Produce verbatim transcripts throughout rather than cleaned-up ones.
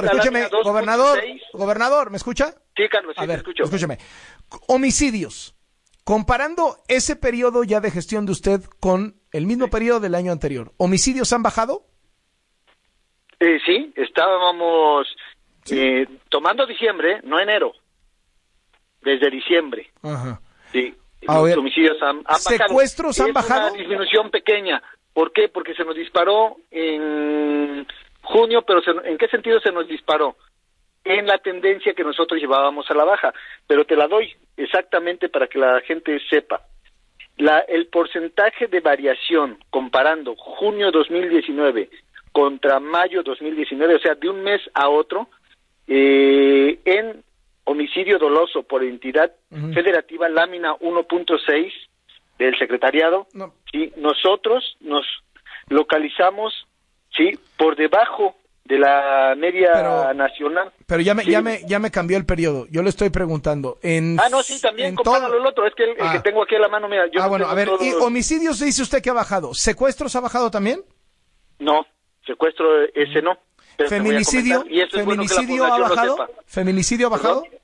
Gobernador, escúcheme, gobernador, gobernador, ¿me escucha? Sí, Carlos, sí, a ver, te escucho. Escúcheme. Homicidios. Comparando ese periodo ya de gestión de usted con el mismo periodo del año anterior, ¿homicidios han bajado? Eh, sí, estábamos Sí. eh, tomando diciembre, no enero, desde diciembre. Ajá. Sí, A los ver, homicidios han, han bajado. ¿secuestros han es bajado? una disminución pequeña. ¿Por qué? Porque se nos disparó en junio, pero se, ¿en qué sentido se nos disparó? En la tendencia que nosotros llevábamos a la baja, pero te la doy exactamente para que la gente sepa. La, el porcentaje de variación comparando junio dos mil diecinueve contra mayo dos mil diecinueve, o sea, de un mes a otro, eh, en homicidio doloso por entidad uh-huh. federativa, lámina uno punto seis del secretariado, no. ¿sí? Nosotros nos localizamos, sí, por debajo de la media pero, nacional. Pero ya me, sí. ya me, ya me cambió el periodo. Yo le estoy preguntando. En, ah, no, sí, también compáralo todo... el otro. Es que el, ah. el que tengo aquí a la mano, mira. Yo ah, no bueno, a ver, todos... ¿y homicidios dice usted que ha bajado? ¿Secuestros ha bajado también? No, secuestro ese no. ¿Feminicidio? Y eso ¿Feminicidio es bueno ha bajado? ¿Feminicidio ha bajado? ¿Perdón?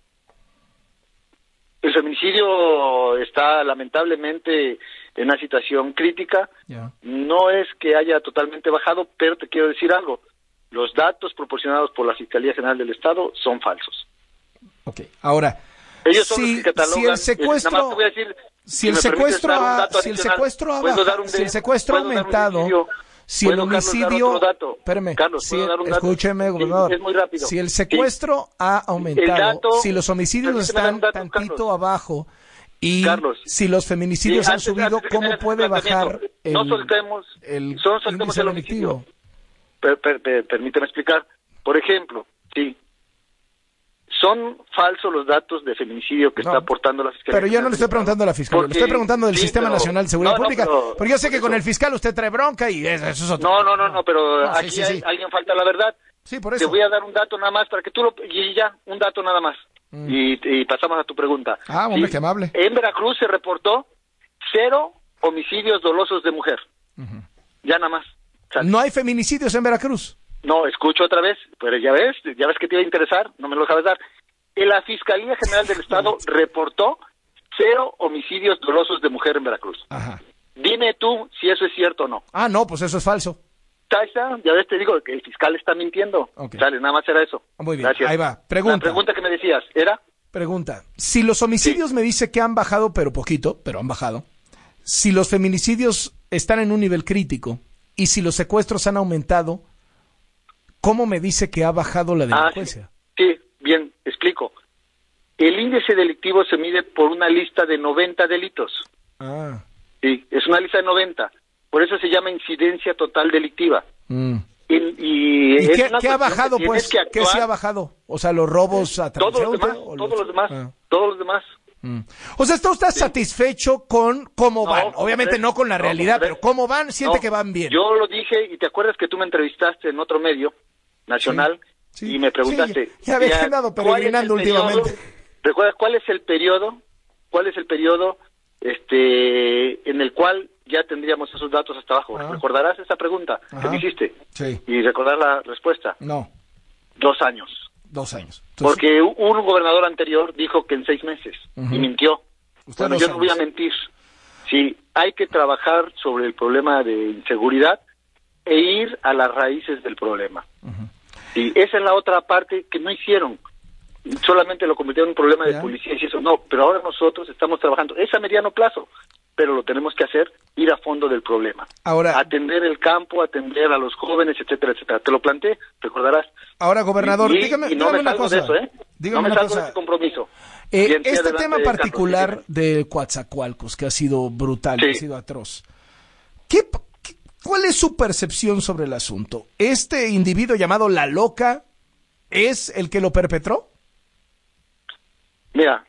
El feminicidio está lamentablemente en una situación crítica. Yeah. No es que haya totalmente bajado, pero te quiero decir algo. Los datos proporcionados por la Fiscalía General del Estado son falsos. Ok, ahora, ellos son si, los que catalogan, si el secuestro, nada más te voy a decir, si, si el secuestro ha, si el adicional, secuestro ha bajado, si el secuestro ha aumentado, si el homicidio, Carlos, espérame, Carlos, si, escúcheme, gobernador, es muy rápido. Si el secuestro sí. ha aumentado, dato, si los homicidios están dato, tantito Carlos. abajo y Carlos, si los feminicidios sí, han antes, subido, antes ¿cómo puede bajar el, no soltemos, el solo soltemos el homicidio? Per, per, per, permíteme explicar. Por ejemplo, sí, son falsos los datos de feminicidio que no, está aportando la Fiscalía. Pero yo no le estoy preguntando a la Fiscalía, le estoy preguntando del sí, Sistema pero, Nacional de Seguridad no, Pública, no, pero, porque yo sé que eso. con el fiscal usted trae bronca y eso, eso es otro. No, no, no, no, pero no, aquí sí, sí, hay, sí. alguien falta la verdad. Sí, por eso. Te voy a dar un dato nada más para que tú lo... Y ya, un dato nada más. Mm. Y, y pasamos a tu pregunta. Ah, hombre, sí, qué amable. En Veracruz se reportó cero homicidios dolosos de mujer. Uh-huh. Ya nada más. ¿Sale? ¿No hay feminicidios en Veracruz? No, escucho otra vez, pero ya ves, ya ves que te iba a interesar, no me lo sabes dar. La Fiscalía General del Estado reportó cero homicidios dolosos de mujer en Veracruz. Ajá. Dime tú si eso es cierto o no. Ah, no, pues eso es falso. Está, ya ves, te digo que el fiscal está mintiendo. Okay. Sale, nada más era eso. Muy bien, gracias. Ahí va. Pregunta. La pregunta que me decías, ¿era? Pregunta. Si los homicidios sí. me dice que han bajado, pero poquito, pero han bajado. Si los feminicidios están en un nivel crítico y si los secuestros han aumentado, ¿cómo me dice que ha bajado la delincuencia? Ah, sí. sí, bien, explico. El índice delictivo se mide por una lista de noventa delitos. Ah. Sí, es una lista de noventa. Por eso se llama incidencia total delictiva. Mm. Y, y, ¿Y qué, ¿qué ha bajado, pues? ¿Qué se ha bajado? O sea, los robos a Todos los demás, todos los, los demás, ah. todos los demás. Mm. O sea, ¿está usted sí. satisfecho con cómo no, van? Obviamente no con la no, realidad, pero ¿cómo van? ¿Siente no, que van bien? Yo lo dije, y te acuerdas que tú me entrevistaste en otro medio nacional sí, sí. y me preguntaste... Sí, ya había andado peregrinando últimamente. ¿Recuerdas cuál es el periodo? ¿Cuál es el periodo este en el cual ya tendríamos esos datos hasta abajo? Ah. ¿Recordarás esa pregunta Ajá. que me hiciste? Sí. ¿Y recordar la respuesta? No. Dos años. Dos años. Entonces... Porque un gobernador anterior dijo que en seis meses uh-huh. y mintió. Bueno, yo años. no voy a mentir. Sí, hay que trabajar sobre el problema de inseguridad e ir a las raíces del problema. Uh-huh. Y esa es la otra parte que no hicieron. Solamente lo convirtieron en un problema de ¿Ya? policía y eso. No, pero ahora nosotros estamos trabajando. Es a mediano plazo, pero lo tenemos que hacer, ir a fondo del problema. Ahora, atender el campo, atender a los jóvenes, etcétera, etcétera. Te lo planteé, recordarás. Ahora, gobernador, y, dígame, y no dígame me una salgo cosa. de eso, ¿eh? Dígame no me una salgo cosa. de ese compromiso. Eh, Bien, este adelante, tema particular Carlos, de Coatzacoalcos, que ha sido brutal, sí. ha sido atroz. ¿Qué, qué, ¿Cuál es su percepción sobre el asunto? ¿Este individuo llamado La Loca es el que lo perpetró? Mira,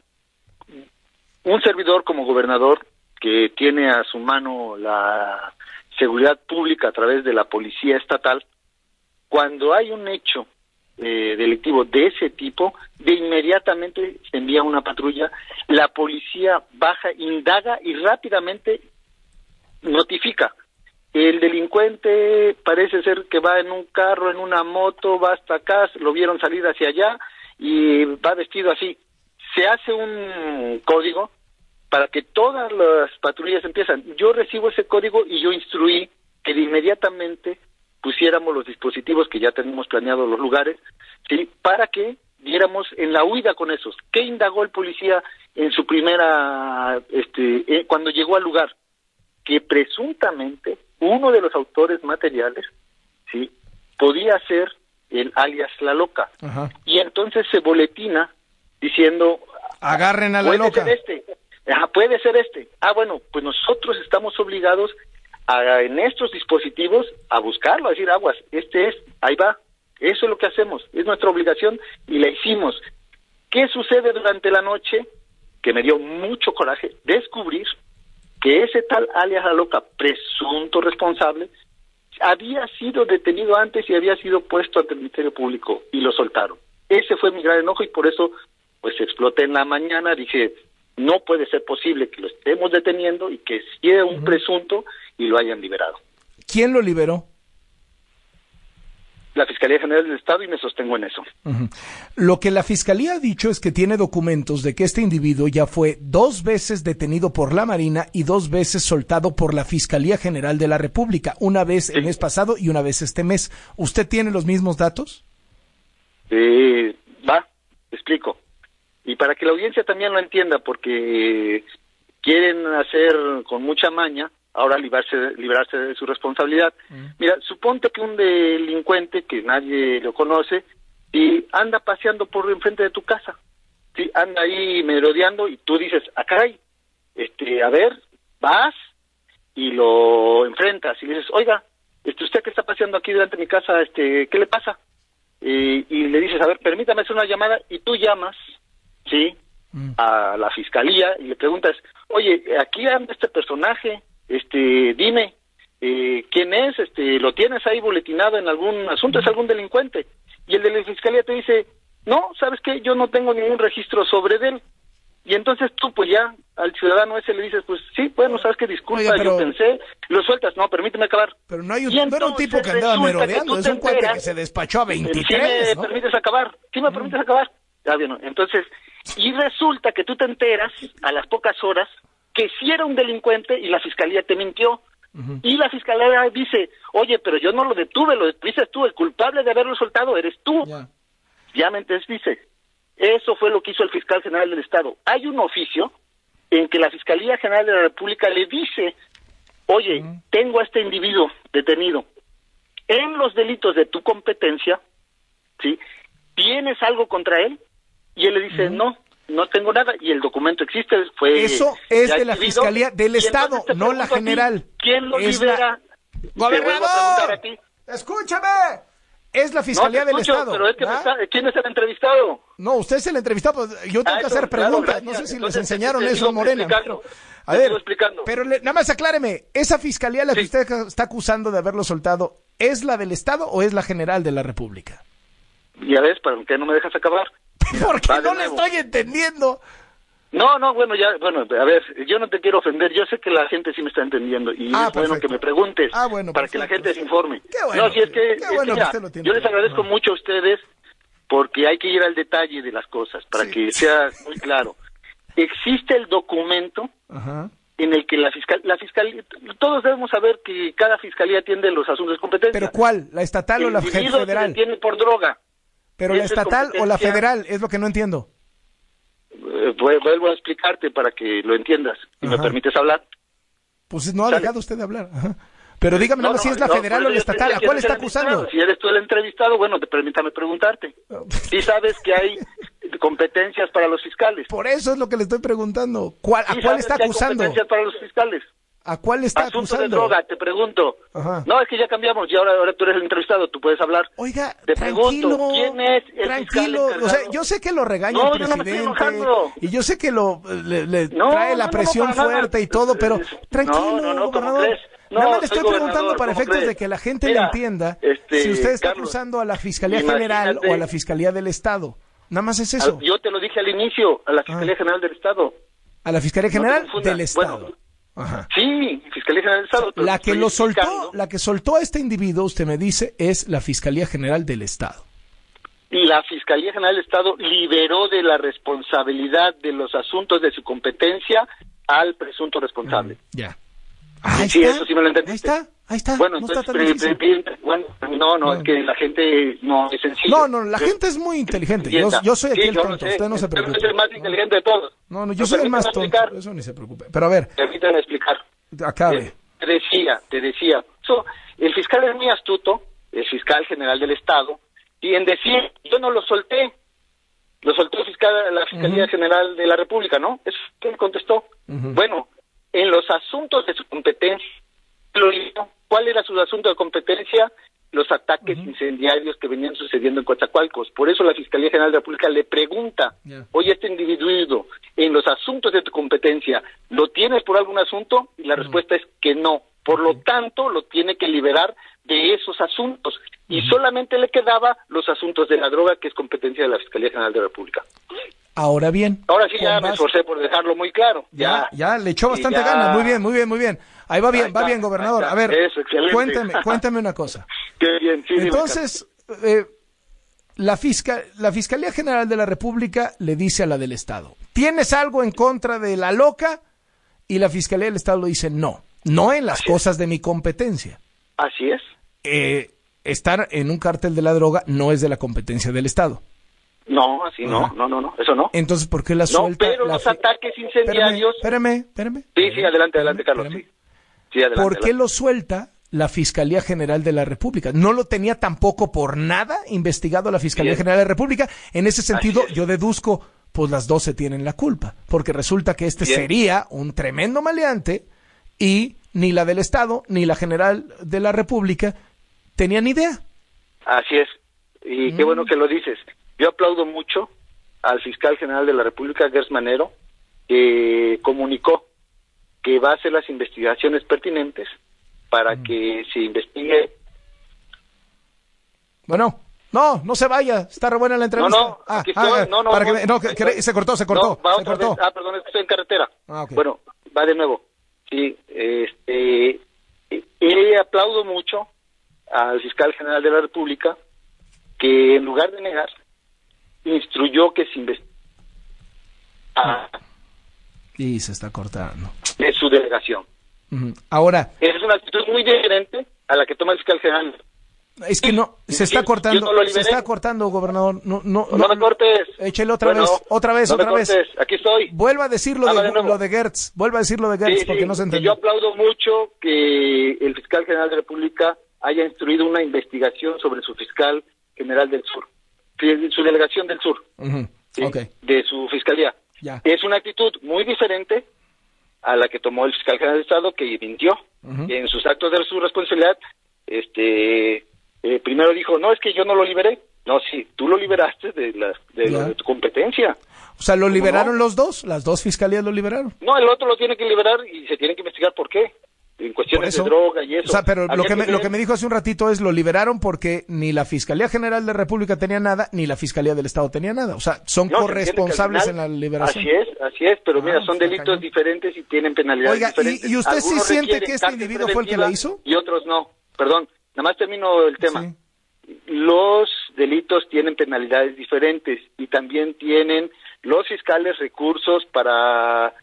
un servidor como gobernador que tiene a su mano la seguridad pública a través de la policía estatal, cuando hay un hecho eh, delictivo de ese tipo, de inmediatamente se envía una patrulla, la policía baja, indaga y rápidamente notifica. el delincuente parece ser que va en un carro, en una moto, va hasta acá, lo vieron salir hacia allá y va vestido así. Se hace un código para que todas las patrullas empiezan. Yo recibo ese código y yo instruí que de inmediatamente pusiéramos los dispositivos que ya tenemos planeados los lugares, ¿sí? Para que diéramos en la huida con esos. ¿Qué indagó el policía en su primera, este, eh, cuando llegó al lugar? Que presuntamente uno de los autores materiales, ¿sí? Podía ser el alias La Loca. Ajá. Y entonces se boletina diciendo, agarren a La puede Loca. ser este, Ajá, puede ser este. Ah, bueno, pues nosotros estamos obligados a, en estos dispositivos a buscarlo, a decir, aguas, este es, ahí va. Eso es lo que hacemos, es nuestra obligación y la hicimos. ¿Qué sucede durante la noche? Que me dio mucho coraje descubrir que ese tal alias La Loca, presunto responsable, había sido detenido antes y había sido puesto ante el Ministerio Público y lo soltaron. Ese fue mi gran enojo y por eso pues exploté en la mañana, dije, no puede ser posible que lo estemos deteniendo y que sea un uh-huh. presunto y lo hayan liberado. ¿Quién lo liberó? La Fiscalía General del Estado y me sostengo en eso. Uh-huh. Lo que la Fiscalía ha dicho es que tiene documentos de que este individuo ya fue dos veces detenido por la Marina y dos veces soltado por la Fiscalía General de la República, una vez sí. el mes pasado y una vez este mes. ¿Usted tiene los mismos datos? Eh, va, explico. Y para que la audiencia también lo entienda, porque quieren hacer con mucha maña ahora librarse, librarse de su responsabilidad. Mm. Mira, suponte que un delincuente que nadie lo conoce y anda paseando por enfrente de tu casa, ¿sí? Anda ahí merodeando y tú dices, ah, caray, este, a ver, vas y lo enfrentas y le dices, oiga, este, usted que está paseando aquí delante de mi casa, este, ¿qué le pasa? Eh, y le dices, a ver, permítame hacer una llamada y tú llamas, ¿sí? Mm. A la fiscalía y le preguntas, oye, aquí anda este personaje, este, dime, eh, ¿quién es? Este, ¿lo tienes ahí boletinado en algún asunto? ¿Es algún delincuente? Y el de la fiscalía te dice, no, ¿sabes qué? Yo no tengo ningún registro sobre él. Y entonces tú, pues ya, al ciudadano ese le dices, pues sí, bueno, ¿sabes qué? Disculpa, Oye, pero... yo pensé, lo sueltas, no, permíteme acabar. Pero no hay un, no era un tipo que andaba merodeando, es un cuate que se despachó a veintitrés, ¿sí me ¿no? permites acabar? ¿Sí me mm. permites acabar? Ya, bien, entonces, y resulta que tú te enteras a las pocas horas que sí era un delincuente y la fiscalía te mintió. Uh-huh. Y la fiscalía dice, oye, pero yo no lo detuve, lo dices tú, el culpable de haberlo soltado eres tú. Yeah. Ya me entiendes, dice. Eso fue lo que hizo el fiscal general del Estado. Hay un oficio en que la Fiscalía General de la República le dice, oye, uh-huh. tengo a este individuo detenido en los delitos de tu competencia, ¿sí? ¿Tienes algo contra él? Y él le dice, uh-huh. no. No tengo nada y el documento existe. Fue Eso es de la Fiscalía del Estado, no la general. ¿Quién lo es libera? La... ¡Gobernador! ¡Escúchame! Es la Fiscalía no te escucho, del Estado. Pero es que ¿ah? está... ¿Quién es el entrevistado? No, usted es el entrevistado. Yo tengo ah, que hacer preguntas. Claro, no sé si Entonces, les enseñaron eso en Morena. Pero, a ver, pero le, nada más acláreme. ¿Esa Fiscalía la sí. que usted está acusando de haberlo soltado es la del Estado o es la general de la República? Ya ves, ¿para qué no me dejas acabar? Porque no le estoy entendiendo. No, no, bueno, ya, bueno, a ver, yo no te quiero ofender, yo sé que la gente sí me está entendiendo y ah, es perfecto. Bueno que me preguntes ah, bueno, para perfecto. Que la gente se informe. Qué bueno, no, si es que, qué bueno es que, que usted lo tiene. Yo les agradezco no. mucho a ustedes porque hay que ir al detalle de las cosas para sí. que sea muy claro. Existe el documento Ajá. en el que la fiscal, la fiscalía, todos debemos saber que cada fiscalía atiende los asuntos de competencia. ¿Pero cuál? ¿La estatal el o la federal? Se detiene por droga. ¿Pero la estatal o la federal? Es lo que no entiendo. Eh, vuelvo a explicarte para que lo entiendas. Si Ajá. me permites hablar. Pues no ha dejado usted de hablar. Ajá. Pero dígame no, no, si es la no, federal o la estatal. ¿A cuál está acusando? Si eres tú el entrevistado, bueno, te, permítame preguntarte. Sí sabes que hay competencias para los fiscales. Por eso es lo que le estoy preguntando. ¿Cuál, ¿A cuál está acusando? Hay competencias para los fiscales. ¿A cuál está Asunto acusando? de droga, te pregunto. Ajá. No, es que ya cambiamos y ahora, ahora tú eres el entrevistado, tú puedes hablar. Oiga, te tranquilo, pregunto, ¿quién es el tranquilo, fiscal o sea, yo sé que lo regaña no, el presidente no y yo sé que lo le, le no, trae la no, presión no, fuerte y todo, pero tranquilo, no, no, gobernador. No, Nada más le estoy preguntando para efectos crees? de que la gente Mira, le entienda este, si usted está Carlos, acusando a la Fiscalía General o a la Fiscalía del Estado. Nada más es eso. Yo te lo dije al inicio, a la Fiscalía ah. General del Estado. A la Fiscalía General no del Estado. Bueno, Ajá. Sí, Fiscalía General del Estado. La que lo soltó, explicando. la que soltó a este individuo, usted me dice, es la Fiscalía General del Estado. La Fiscalía General del Estado liberó de la responsabilidad de los asuntos de su competencia al presunto responsable. Mm, ya. Ahí Sí, está, eso sí me lo entendiste. ahí está, ahí está. Bueno, no entonces, está tan pre- difícil. pre- pre- bueno, no, no, Bueno. es que la gente no es sencilla. No, no, la gente es muy inteligente. Yo, yo soy aquí Sí, el yo lo tonto, sé. usted no se Usted preocupe. es el más inteligente de todos. No, no, yo ¿Me soy el más permiten tonto, explicar? eso ni se preocupe. Pero a ver, Permítanme explicar. acabe. Eh, Te decía, te decía. So, el fiscal es muy astuto, el fiscal general del Estado, y en decir, yo no lo solté, lo soltó el fiscal, la Fiscalía Ujú. General de la República, ¿no? Eso que él contestó. Ujú. Bueno, en los asuntos de su competencia, lo hizo. ¿Cuál era su asunto de competencia? Los ataques Ujú. incendiarios que venían sucediendo en Coatzacoalcos. Por eso la Fiscalía General de la República le pregunta, Ya. oye, este individuo, en los asuntos de tu competencia, ¿lo tienes por algún asunto? Y la No. respuesta es que no. Por lo Ok. tanto, lo tiene que liberar de esos asuntos. Y solamente le quedaba los asuntos de la droga, que es competencia de la Fiscalía General de la República. Ahora bien. Ahora sí ya con me base- esforcé por dejarlo muy claro. Ya, ya, le echó Sí, bastante ya. ganas. Muy bien, muy bien, muy bien. Ahí va bien, Ahí va está, bien, gobernador. ahí A está. ver, Eso, excelente. cuéntame, cuéntame una cosa. Qué bien, sí, dime, Entonces, eh, la, fisca, la Fiscalía General de la República le dice a la del Estado, ¿tienes algo en contra de la loca? Y la Fiscalía del Estado le dice, no, no en las Así es. cosas de mi competencia. Así es. Eh, estar en un cártel de la droga no es de la competencia del Estado. No, así no, Ajá. no, no, no, eso no. Entonces, ¿por qué la No, suelta? pero la los fi- ataques incendiarios... Espérame, espérame. Sí, espérame, sí, adelante, adelante, espérame, Carlos. espérame. Sí, sí adelante. ¿Por qué adelante. lo suelta la Fiscalía General de la República? No lo tenía tampoco por nada investigado la Fiscalía Bien. General de la República. En ese sentido, Así es. yo deduzco, pues las doce tienen la culpa, porque resulta que este Bien. sería un tremendo maleante y ni la del Estado ni la General de la República tenían idea. Así es. Y qué Mm. bueno que lo dices. Yo aplaudo mucho al fiscal general de la República, Gers Manero, que comunicó que va a hacer las investigaciones pertinentes para Mm. que se investigue. Bueno, no, no se vaya, está re buena la entrevista. No, no, aquí estoy, no, no, para que voy, me- no, que- ahí que- estoy. se cortó, se cortó, No, va se otra cortó. vez. Ah, perdón, es que estoy en carretera. Ah, ok. Bueno, va de nuevo. Sí, este, eh, aplaudo mucho al fiscal general de la República que en lugar de negar, instruyó que se investigue Y se está cortando. de su delegación. Ujú. Ahora, Esa es una actitud muy diferente a la que toma el fiscal general. es que no, se está Yo cortando, no lo se liberé. está cortando, gobernador. No, no, No, me cortes. Échele otra Bueno, vez, otra vez, no me otra vez. cortes. Aquí estoy. Vuelva a decir lo Habla de, de nuevo. lo de Gertz, vuelva a decir lo de Gertz, Sí, porque sí, no se que entendió. yo aplaudo mucho que el fiscal general de la República haya instruido una investigación sobre su fiscal general del sur, su delegación del sur, Ujú. ¿sí? Ok, de su fiscalía. ya. Es una actitud muy diferente a la que tomó el fiscal general del Estado, que mintió. Ujú. En sus actos de su responsabilidad, este, eh, primero dijo, no, es que yo no lo liberé. No, sí, tú lo liberaste de, la, de, Ya. de tu competencia. O sea, ¿lo ¿Cómo liberaron no? los dos? ¿Las dos fiscalías lo liberaron? No, el otro lo tiene que liberar y se tiene que investigar por qué. En Por cuestiones eso. de droga y eso. O sea, pero lo Habría que, me, lo ver- que me dijo hace un ratito es lo liberaron porque ni la Fiscalía General de la República tenía nada, ni la Fiscalía del Estado tenía nada. O sea, son No, se entiende que al corresponsables final- en la liberación. Así es, así es, pero Ah, mira, son está delitos cañón. diferentes y tienen penalidades Oiga, ¿y- diferentes. y usted sí Algunos siente requieren que este cárcel individuo fue el que la preventiva hizo? Y otros no. Perdón, nada más termino el tema. Sí. Los delitos tienen penalidades diferentes y también tienen los fiscales recursos para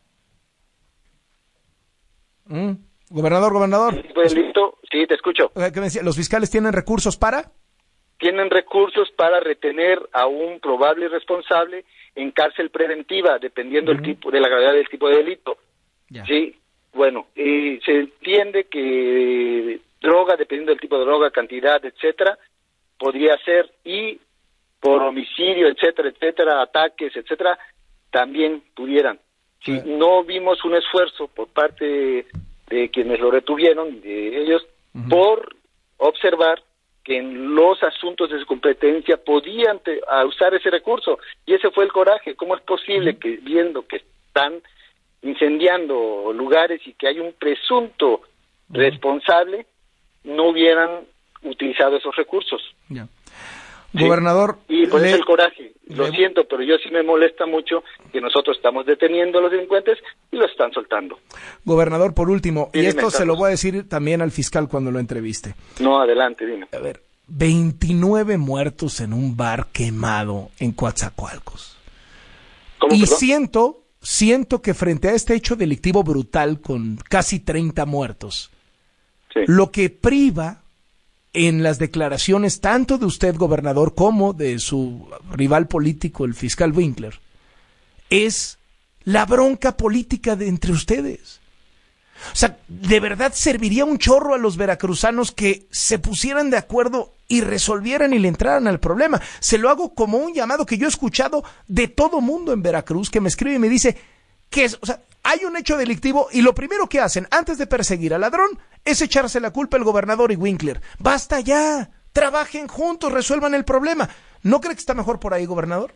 Mm. Gobernador, gobernador. este tipo de delito. Sí, te escucho. Oiga, ¿qué me decía? ¿Los fiscales tienen recursos para? Tienen recursos para retener a un probable responsable en cárcel preventiva, dependiendo Ujú. del tipo, de la gravedad del tipo de delito. Ya. Sí, bueno, eh, se entiende que droga, dependiendo del tipo de droga, cantidad, etcétera, podría ser, y por homicidio, etcétera, etcétera, ataques, etcétera, también pudieran. Si Sí. no vimos un esfuerzo por parte de quienes lo retuvieron, de ellos, Ujú. por observar que en los asuntos de su competencia podían te- a usar ese recurso, y ese fue el coraje. ¿Cómo es posible Ujú. que, viendo que están incendiando lugares y que hay un presunto Ujú. responsable, no hubieran utilizado esos recursos? Ya. Sí. Gobernador, Y pues le- es el coraje. Lo Le... siento, pero yo sí me molesta mucho que nosotros estamos deteniendo a los delincuentes y los están soltando. Gobernador, por último, Sí, y dime, esto se Carlos. lo voy a decir también al fiscal cuando lo entreviste. No, adelante, dime. A ver, veintinueve muertos en un bar quemado en Coatzacoalcos. ¿Cómo, Y perdón? siento, siento que frente a este hecho delictivo brutal con casi treinta muertos, Sí. lo que priva en las declaraciones tanto de usted, gobernador, como de su rival político, el fiscal Winkler, es la bronca política de entre ustedes. O sea, ¿de verdad serviría un chorro a los veracruzanos que se pusieran de acuerdo y resolvieran y le entraran al problema? Se lo hago como un llamado que yo he escuchado de todo mundo en Veracruz, que me escribe y me dice que es, o sea, hay un hecho delictivo y lo primero que hacen antes de perseguir al ladrón es echarse la culpa al gobernador y Winkler. ¡Basta ya! Trabajen juntos, resuelvan el problema. ¿No cree que está mejor por ahí, gobernador?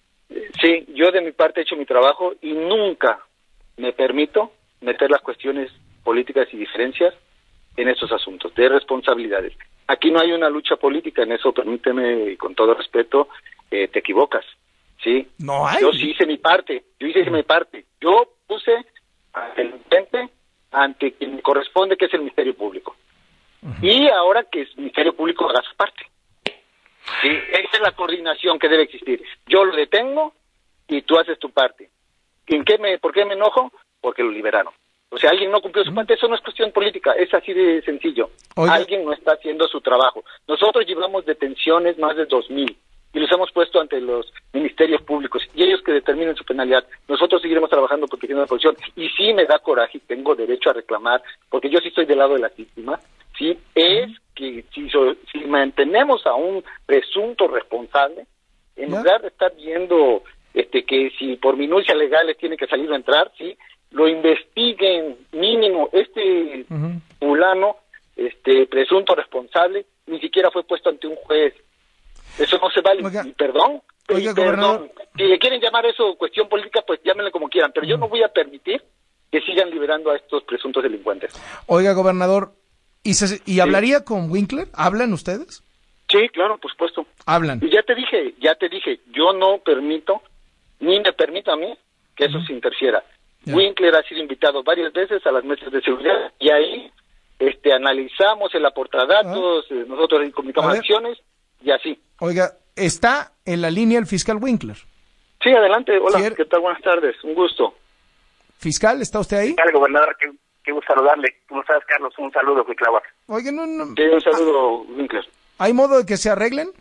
Sí, yo de mi parte he hecho mi trabajo y nunca me permito meter las cuestiones políticas y diferencias en estos asuntos de responsabilidades. Aquí no hay una lucha política, en eso permíteme, con todo respeto, eh, te equivocas, ¿sí? No hay. Yo sí hice mi parte, yo hice mi parte. Yo puse al delincuente ante quien me corresponde, que es el Ministerio Público. Uh-huh. Y ahora que el Ministerio Público haga su parte. Sí, esa es la coordinación que debe existir. Yo lo detengo y tú haces tu parte. ¿En qué me, ¿Por qué me enojo? Porque lo liberaron. O sea, alguien no cumplió su parte, eso no es cuestión política, es así de sencillo. Oiga. Alguien no está haciendo su trabajo. Nosotros llevamos detenciones más de dos mil y los hemos puesto ante los ministerios públicos y ellos que determinen su penalidad. Nosotros seguiremos trabajando protegiendo la posición y sí me da coraje y tengo derecho a reclamar, porque yo sí estoy del lado de las víctimas, sí, es que si, so, si mantenemos a un presunto responsable, en ¿Ya? lugar de estar viendo este que si por minucias legales tiene que salir o entrar, sí, lo investiguen mínimo. Este uh-huh. fulano, este presunto responsable, ni siquiera fue puesto ante un juez. Eso no se vale. Oiga, y perdón, oiga, y perdón. Si le quieren llamar eso cuestión política, pues llámenle como quieran, pero uh-huh. yo no voy a permitir que sigan liberando a estos presuntos delincuentes. Oiga, gobernador, ¿y, se, y hablaría sí. con Winkler? ¿Hablan ustedes? Sí, claro, por supuesto. Hablan. Y ya te dije, ya te dije, yo no permito, ni me permito a mí, que eso uh-huh. se interfiera. Yeah. Winkler ha sido invitado varias veces a las mesas de seguridad y ahí este analizamos el aportadatos, uh-huh. nosotros comunicamos acciones y así. Oiga, ¿está en la línea el fiscal Winkler? Sí, adelante. Hola, ¿Sí? ¿Qué tal? Buenas tardes, un gusto. Fiscal, ¿está usted ahí? Fiscal, gobernador, qué, qué gusto saludarle. ¿Cómo estás, Carlos? Un saludo, Cuitláhuac. Oiga, no, no. Sí, un saludo, ah, Winkler. ¿Hay modo de que se arreglen?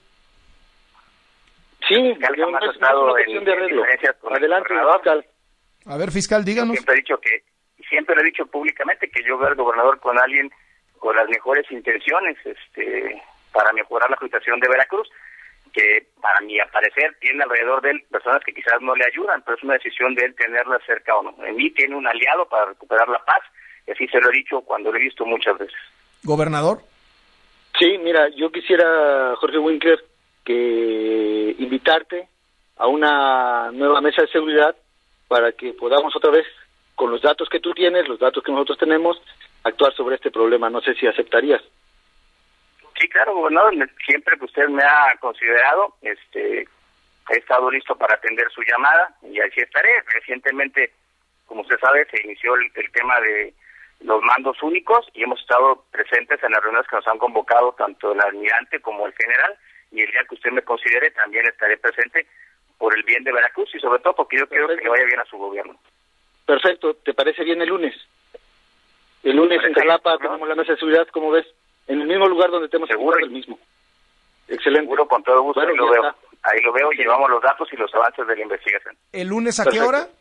Sí, yo no es, estado no es una cuestión de arreglo. Adelante, fiscal. A ver, fiscal, díganos. Yo siempre he dicho que, siempre lo he dicho públicamente que yo veo al gobernador con alguien con las mejores intenciones, este, para mejorar la situación de Veracruz, que para mi parecer tiene alrededor de él personas que quizás no le ayudan, pero es una decisión de él tenerla cerca o no. En mí tiene un aliado para recuperar la paz, y así se lo he dicho cuando lo he visto muchas veces. ¿Gobernador? Sí, mira, yo quisiera, Jorge Winkler, que invitarte a una nueva mesa de seguridad para que podamos otra vez, con los datos que tú tienes, los datos que nosotros tenemos, actuar sobre este problema. No sé si aceptarías. Sí, claro, gobernador, siempre que usted me ha considerado, este, he estado listo para atender su llamada y así estaré. Recientemente, como usted sabe, se inició el, el tema de los mandos únicos y hemos estado presentes en las reuniones que nos han convocado tanto el almirante como el general, y el día que usted me considere también estaré presente por el bien de Veracruz y sobre todo porque yo quiero Perfecto. que le vaya bien a su gobierno. Perfecto, ¿te parece bien el lunes? El lunes en Jalapa ¿no? tenemos la mesa de seguridad, ¿cómo ves? En el mismo lugar donde tenemos seguro el mismo. Excelente. Seguro, con todo gusto, bueno, ahí lo veo. Está. Ahí lo veo y llevamos los datos y los avances de la investigación. ¿El lunes a Perfecto. qué hora?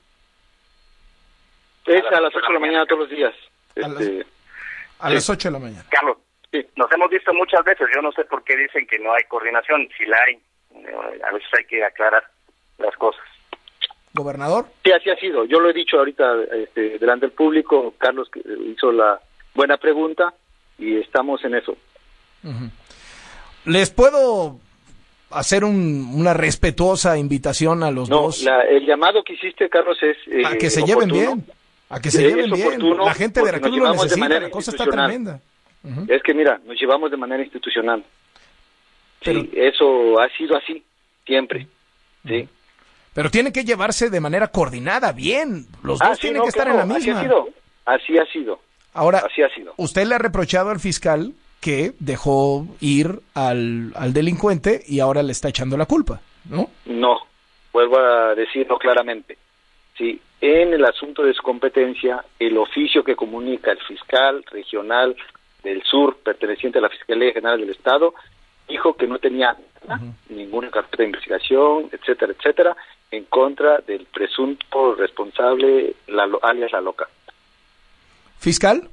Es a las ocho de la mañana todos los días. A, este, las, a sí. las ocho de la mañana. Carlos, sí. nos hemos visto muchas veces, yo no sé por qué dicen que no hay coordinación, si la hay, a veces hay que aclarar las cosas. ¿Gobernador? Sí, así ha sido. Yo lo he dicho ahorita este, delante del público. Carlos hizo la buena pregunta y estamos en eso. Uh-huh. ¿Les puedo hacer un, una respetuosa invitación a los no, dos? No, el llamado que hiciste, Carlos, es eh, a que se oportuno. lleven bien. A que se es lleven bien. La gente de Veracruz lo necesita. La cosa está tremenda. Uh-huh. Es que mira, nos llevamos de manera institucional. Pero... Sí, eso ha sido así, siempre. ¿sí? Pero tiene que llevarse de manera coordinada, bien. Los dos ah, sí, tienen no, que estar claro, en la misma. Así ha sido, así ha sido. Ahora, así ha sido. usted le ha reprochado al fiscal que dejó ir al, al delincuente y ahora le está echando la culpa, ¿no? No, vuelvo a decirlo claramente. Sí, en el asunto de su competencia, el oficio que comunica el fiscal regional del sur, perteneciente a la Fiscalía General del Estado, dijo que no tenía nada, uh-huh. ninguna carpeta de investigación, etcétera, etcétera, en contra del presunto responsable, la, alias La Loca. ¿Fiscal?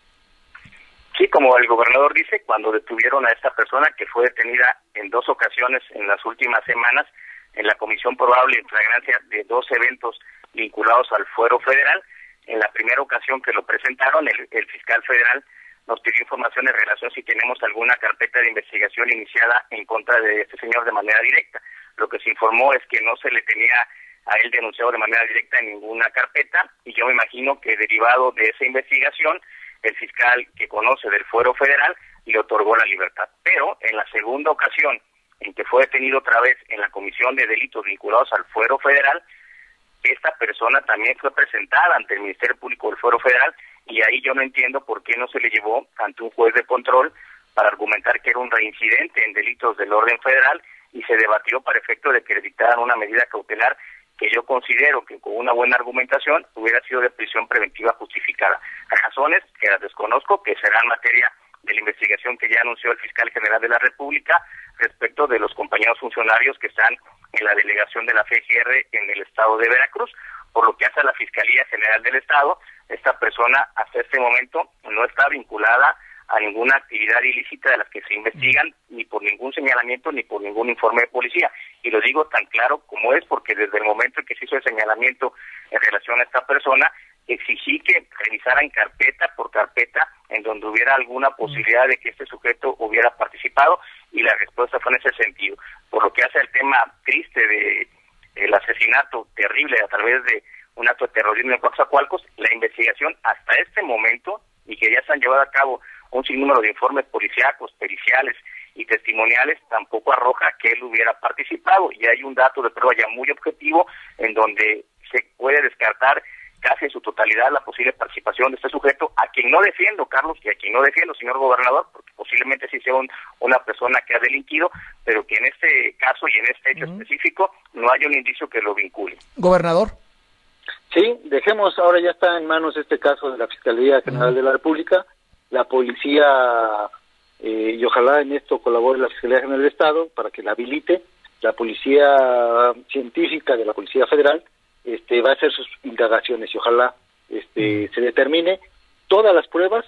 Sí, como el gobernador dice, cuando detuvieron a esta persona que fue detenida en dos ocasiones en las últimas semanas en la comisión probable en flagrancia de dos eventos vinculados al fuero federal, en la primera ocasión que lo presentaron, el, el fiscal federal nos pidió información en relación si tenemos alguna carpeta de investigación iniciada en contra de este señor de manera directa. Lo que se informó es que no se le tenía a él denunciado de manera directa en ninguna carpeta, y yo me imagino que derivado de esa investigación, el fiscal que conoce del fuero federal le otorgó la libertad. Pero en la segunda ocasión en que fue detenido otra vez en la comisión de delitos vinculados al fuero federal, esta persona también fue presentada ante el Ministerio Público del Fuero Federal, y ahí yo no entiendo por qué no se le llevó ante un juez de control para argumentar que era un reincidente en delitos del orden federal, y se debatió para efecto de que le dictaran una medida cautelar que yo considero que con una buena argumentación hubiera sido de prisión preventiva justificada. Razones que las desconozco, que serán materia de la investigación que ya anunció el fiscal general de la República respecto de los compañeros funcionarios que están en la delegación de la F G R en el estado de Veracruz. Por lo que hace a la Fiscalía General del Estado, esta persona hasta este momento no está vinculada a ninguna actividad ilícita de las que se investigan, ni por ningún señalamiento, ni por ningún informe de policía. Y lo digo tan claro como es, porque desde el momento en que se hizo el señalamiento en relación a esta persona, exigí que revisaran carpeta por carpeta en donde hubiera alguna posibilidad de que este sujeto hubiera participado, y la respuesta fue en ese sentido. Por lo que hace al tema triste de el asesinato terrible a través de un acto de terrorismo en Coatzacoalcos, la investigación hasta este momento, y que ya se han llevado a cabo un sinnúmero de informes policíacos, periciales y testimoniales, tampoco arroja que él hubiera participado, y hay un dato de prueba ya muy objetivo en donde se puede descartar casi en su totalidad la posible participación de este sujeto, a quien no defiendo, Carlos, y a quien no defiendo, señor gobernador, porque posiblemente sí sea un, una persona que ha delinquido, pero que en este caso y en este hecho uh-huh. específico no hay un indicio que lo vincule. Gobernador. Sí, dejemos, ahora ya está en manos este caso de la Fiscalía General uh-huh. de la República, la policía, eh, y ojalá en esto colabore la Fiscalía General del Estado para que la habilite, la policía científica de la Policía Federal, este va a hacer sus indagaciones y ojalá este se determine todas las pruebas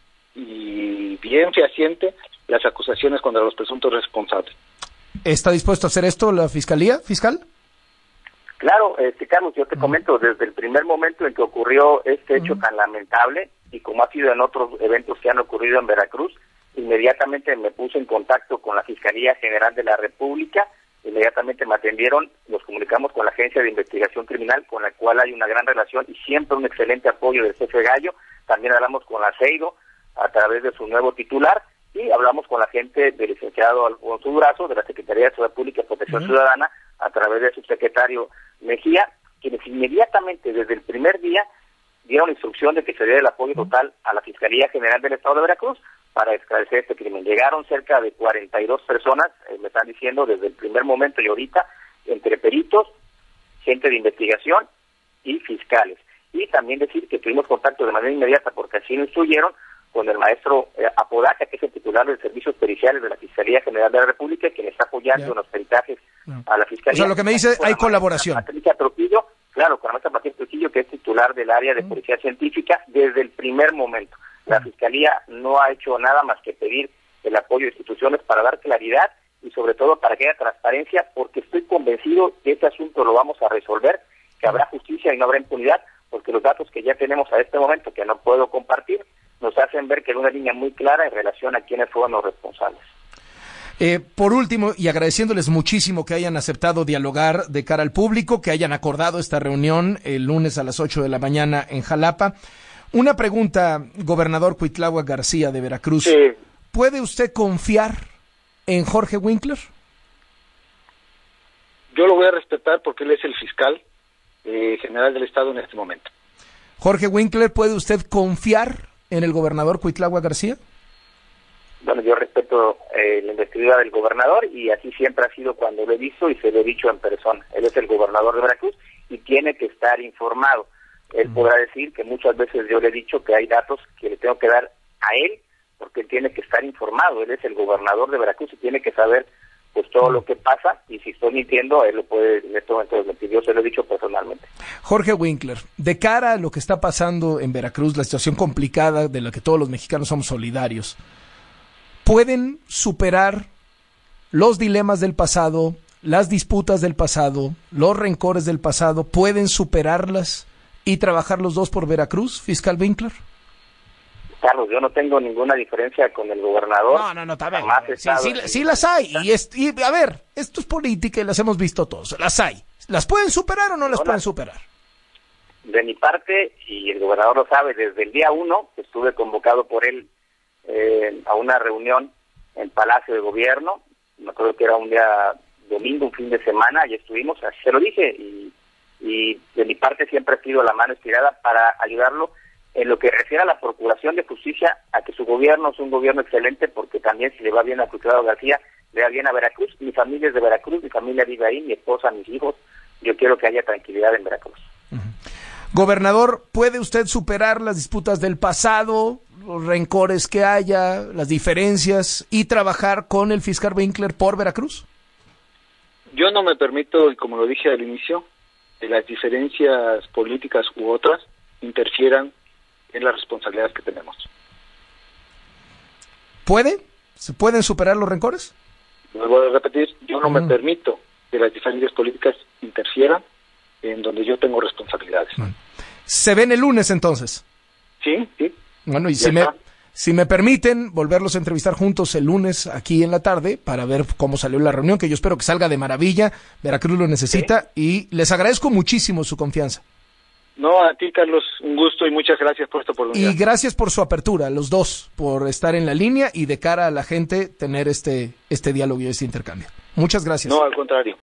y bien fehaciente las acusaciones contra los presuntos responsables. ¿Está dispuesto a hacer esto la Fiscalía, fiscal? Claro, este Carlos, yo te comento, desde el primer momento en que ocurrió este hecho uh-huh. tan lamentable, y como ha sido en otros eventos que han ocurrido en Veracruz, inmediatamente me puse en contacto con la Fiscalía General de la República. Inmediatamente me atendieron, nos comunicamos con la Agencia de Investigación Criminal, con la cual hay una gran relación y siempre un excelente apoyo del jefe Gallo. También hablamos con la CEIDO a través de su nuevo titular, y hablamos con la gente del licenciado Alfonso Durazo, de la Secretaría de Seguridad Pública y Protección uh-huh. Ciudadana, a través del subsecretario Mejía, quienes inmediatamente desde el primer día dieron instrucción de que se diera el apoyo total a la Fiscalía General del Estado de Veracruz para esclarecer este crimen. Llegaron cerca de cuarenta y dos personas, eh, me están diciendo, desde el primer momento y ahorita, entre peritos, gente de investigación y fiscales. Y también decir que tuvimos contacto de manera inmediata, porque así lo instruyeron, con el maestro eh, Apodaca, que es el titular de servicios periciales de la Fiscalía General de la República, quien está apoyando yeah. en los peritajes yeah. a la Fiscalía. O sea, lo que me dice, hay colaboración. Patricia Trujillo, claro, con la maestra Patricia Trujillo, que es titular del área de Policía Científica, desde el primer momento. La Fiscalía no ha hecho nada más que pedir el apoyo de instituciones para dar claridad y sobre todo para que haya transparencia, porque estoy convencido que este asunto lo vamos a resolver, que habrá justicia y no habrá impunidad, porque los datos que ya tenemos a este momento, que no puedo compartir, nos hacen ver que hay una línea muy clara en relación a quiénes fueron los responsables. Eh, por último, y agradeciéndoles muchísimo que hayan aceptado dialogar de cara al público, que hayan acordado esta reunión el lunes a las ocho de la mañana en Jalapa. Una pregunta, gobernador Cuitláhuac García de Veracruz. Sí. ¿Puede usted confiar en Jorge Winkler? yo lo voy a respetar porque él es el fiscal eh, general del Estado en este momento. Jorge Winkler, ¿puede usted confiar en el gobernador Cuitláhuac García? Bueno, yo respeto eh, la investidura del gobernador y así siempre ha sido cuando lo he visto y se lo he dicho en persona. Él es el gobernador de Veracruz y tiene que estar informado. Él mm. podrá decir que muchas veces yo le he dicho que hay datos que le tengo que dar a él porque él tiene que estar informado. Él es el gobernador de Veracruz y tiene que saber pues todo mm. lo que pasa, y si estoy mintiendo, él lo puede en este momento desmentir. Yo se lo he dicho personalmente. Jorge Winkler, de cara a lo que está pasando en Veracruz, la situación complicada de la que todos los mexicanos somos solidarios, ¿pueden superar los dilemas del pasado, las disputas del pasado, los rencores del pasado? ¿Pueden superarlas y trabajar los dos por Veracruz, fiscal Winkler? Carlos, yo no tengo ninguna diferencia con el gobernador. No, no, no, está bien. Sí, sí, sí las hay. Y, es, y a ver, esto es política y las hemos visto todos. Las hay. ¿Las pueden superar o no las no, pueden superar? De mi parte, y el gobernador lo sabe, desde el día uno estuve convocado por él eh, a una reunión en Palacio de Gobierno. Me acuerdo que era un día domingo, un fin de semana, y estuvimos, así se lo dije, y, y de mi parte siempre ha sido la mano estirada para ayudarlo en lo que refiere a la Procuración de Justicia, a que su gobierno es un gobierno excelente, porque también si le va bien a Cuitláhuac García, le va bien a Veracruz. Mi familia es de Veracruz, mi familia vive ahí, mi esposa, mis hijos. Yo quiero que haya tranquilidad en Veracruz. Uh-huh. Gobernador, ¿puede usted superar las disputas del pasado, los rencores que haya, las diferencias, y trabajar con el fiscal Winkler por Veracruz? Yo no me permito, y como lo dije al inicio, que las diferencias políticas u otras interfieran en las responsabilidades que tenemos. ¿Puede? ¿Se pueden superar los rencores? Lo voy a repetir, yo no mm. me permito que las diferencias políticas interfieran en donde yo tengo responsabilidades. Bueno. ¿Se ven el lunes entonces? Sí, sí. Bueno, y si me, si me permiten volverlos a entrevistar juntos el lunes aquí en la tarde para ver cómo salió la reunión, que yo espero que salga de maravilla. Veracruz lo necesita, ¿sí? Y les agradezco muchísimo su confianza. No, a ti, Carlos, un gusto y muchas gracias por esta oportunidad. Y gracias por su apertura, los dos, por estar en la línea y de cara a la gente tener este, este diálogo y este intercambio. Muchas gracias. No, al contrario.